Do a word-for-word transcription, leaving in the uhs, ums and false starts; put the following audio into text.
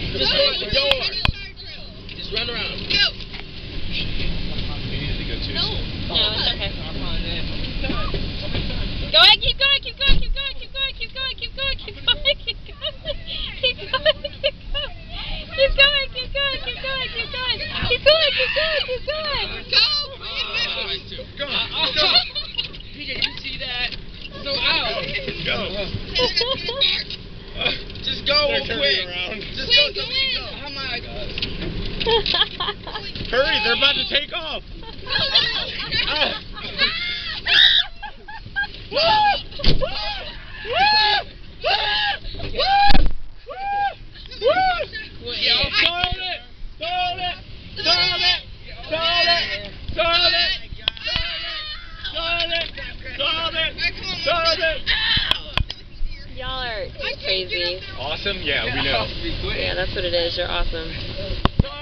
Just go out the door. Just run around. Go. You needed to go too. No. No, it's okay. Go ahead, keep going, keep going, keep going, keep going, keep going, keep going, keep going, keep going, keep going, keep going, keep going, keep going, keep going, keep going, keep going, keep going, keep going. Go. Go. Go. P J, did you see that? So out. Go. Just go real quick. Around. Just go. Go. Go. Oh my God. Hurry, they're about to take off. Ah. Y'all are crazy. Awesome? Yeah, we know. Yeah, that's what it is. You're awesome.